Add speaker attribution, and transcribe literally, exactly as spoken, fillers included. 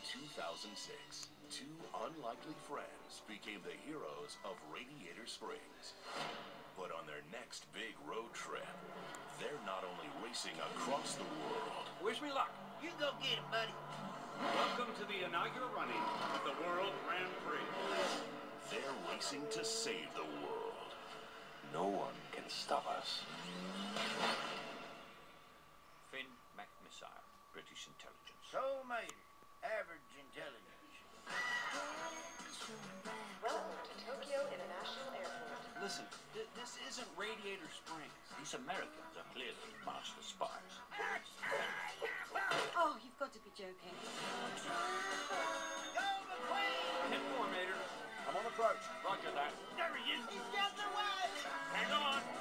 Speaker 1: two thousand six, two unlikely friends became the heroes of Radiator Springs. But on their next big road trip, they're not only racing across the world.
Speaker 2: Wish me luck.
Speaker 3: You go get it, buddy.
Speaker 2: Welcome to the inaugural running of the World Grand Prix.
Speaker 1: They're racing to save the world. No one can stop us.
Speaker 4: Finn McMissile, British intelligence.
Speaker 3: Soul Mater, average intelligence.
Speaker 5: Welcome to Tokyo International Airport.
Speaker 4: Listen, th this isn't Radiator Springs. These Americans are clearly master spies.
Speaker 5: Oh, you've got to be joking.
Speaker 3: Go, McQueen!
Speaker 2: Hit four, Mater.
Speaker 4: I'm on approach.
Speaker 2: Roger that.
Speaker 3: There he is. He's got the way.
Speaker 2: Hang on.